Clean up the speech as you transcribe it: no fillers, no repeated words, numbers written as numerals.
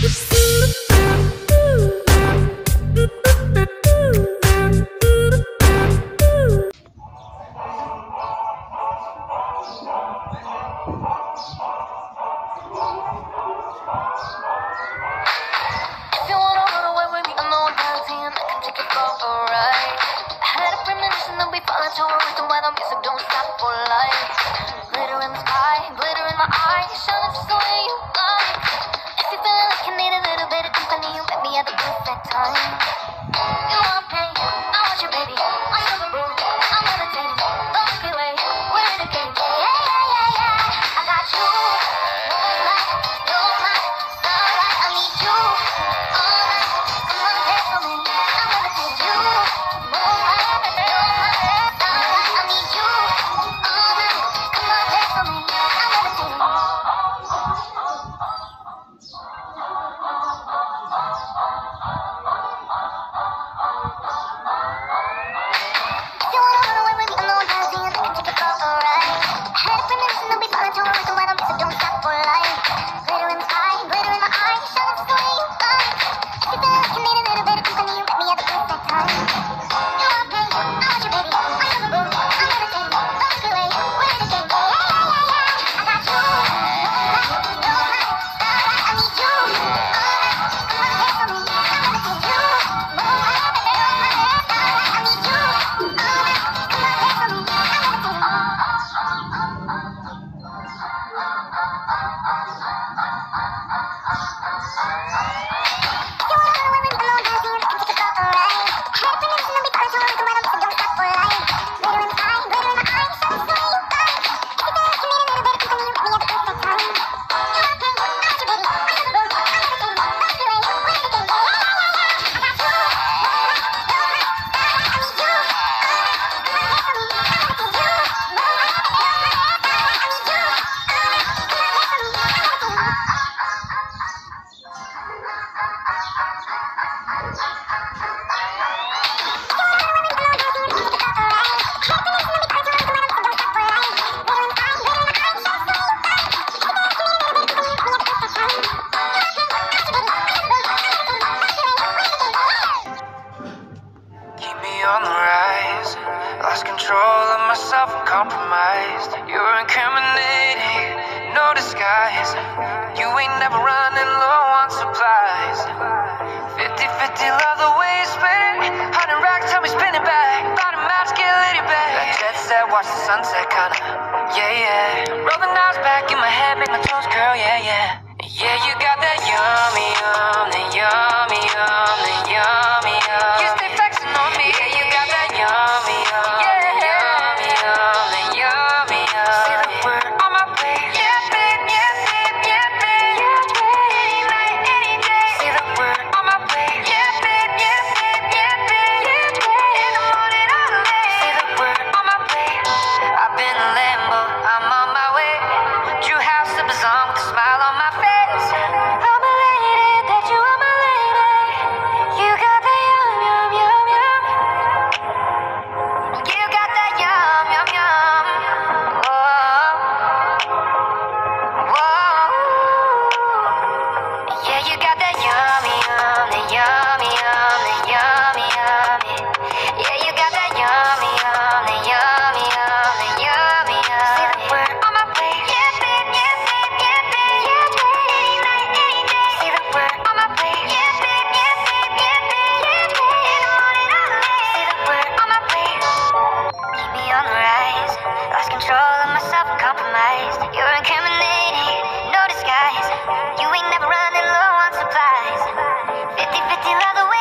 Compromised, you're incriminating, no disguise. You ain't never running low on supplies. 50-50, love the way you spin it. 100 racks, tell me spin it back. Bottom match, get lady back. That jet set, watch the sunset, kinda. Yeah, yeah. Roll the knives back in my head, make my toes curl, yeah, yeah. Yeah, you got that yummy, yum, that yummy, yum, that yummy, yum. You stay flexing on me. Yeah, you got that yummy, yum. You ain't never running low on supplies. 50-50, love the way